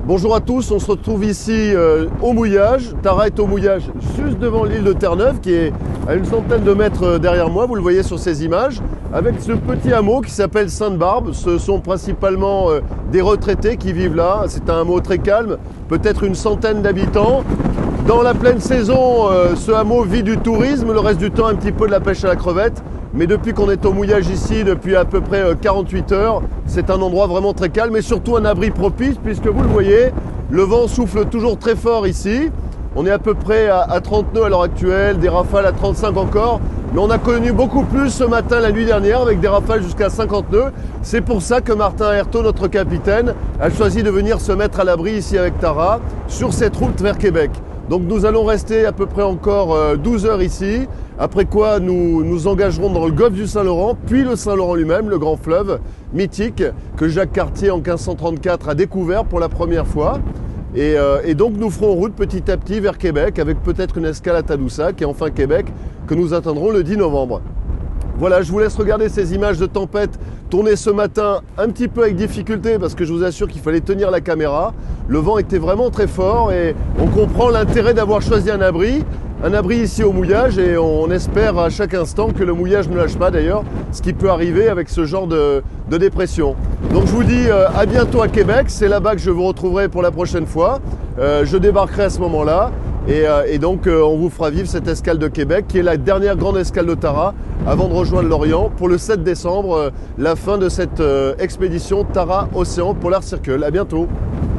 Bonjour à tous, on se retrouve ici au mouillage. Tara est au mouillage juste devant l'île de Terre-Neuve qui est à une centaine de mètres derrière moi, vous le voyez sur ces images, avec ce petit hameau qui s'appelle Sainte-Barbe. Ce sont principalement des retraités qui vivent là. C'est un hameau très calme, peut-être une centaine d'habitants. Dans la pleine saison, ce hameau vit du tourisme, le reste du temps un petit peu de la pêche à la crevette. Mais depuis qu'on est au mouillage ici, depuis à peu près 48 heures, c'est un endroit vraiment très calme et surtout un abri propice puisque vous le voyez, le vent souffle toujours très fort ici. On est à peu près à 30 nœuds à l'heure actuelle, des rafales à 35 encore. Mais on a connu beaucoup plus ce matin, la nuit dernière, avec des rafales jusqu'à 50 nœuds. C'est pour ça que Martin Aerto, notre capitaine, a choisi de venir se mettre à l'abri ici avec Tara, sur cette route vers Québec. Donc nous allons rester à peu près encore 12 heures ici, après quoi nous nous engagerons dans le golfe du Saint-Laurent, puis le Saint-Laurent lui-même, le grand fleuve mythique que Jacques Cartier en 1534 a découvert pour la première fois. Et donc nous ferons route petit à petit vers Québec, avec peut-être une escale à Tadoussac et enfin Québec que nous atteindrons le 10 novembre. Voilà, je vous laisse regarder ces images de tempête tournées ce matin un petit peu avec difficulté parce que je vous assure qu'il fallait tenir la caméra. Le vent était vraiment très fort et on comprend l'intérêt d'avoir choisi un abri ici au mouillage et on espère à chaque instant que le mouillage ne lâche pas d'ailleurs, ce qui peut arriver avec ce genre de dépression. Donc je vous dis à bientôt à Québec, c'est là-bas que je vous retrouverai pour la prochaine fois. Je débarquerai à ce moment-là. Et donc on vous fera vivre cette escale de Québec qui est la dernière grande escale de Tara avant de rejoindre l'Orient pour le 7 décembre, la fin de cette expédition Tara Océan Polar Circle. À bientôt.